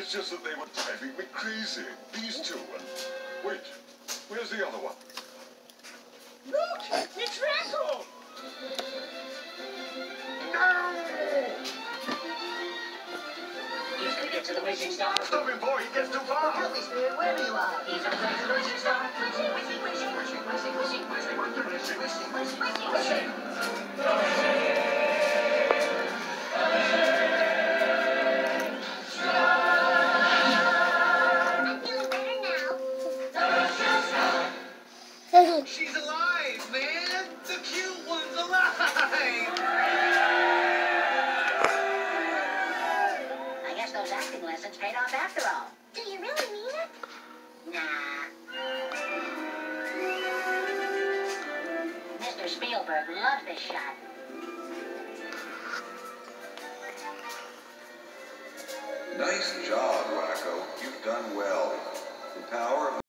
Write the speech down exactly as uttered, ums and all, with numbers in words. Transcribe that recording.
It's just that they were driving me crazy. These two. Wait, where's the other one? Look! It's Raccoon! No! He's gonna get to the wishing star. Stop him, boy, he gets too far! Help me, Spirit, wherever you are. He's gonna get to the wishing star. Wishing, wishing, wishing, wishing, wishing, wishing, wishing, wishing, wishing, wishing, wishing, wishing. I'm feeling better now. She's alive, man! The cute one's alive! I guess those acting lessons paid off after all. Do you really mean it? Nah. Mister Spielberg loves this shot. Nice job, Wacko. You've done well. The power of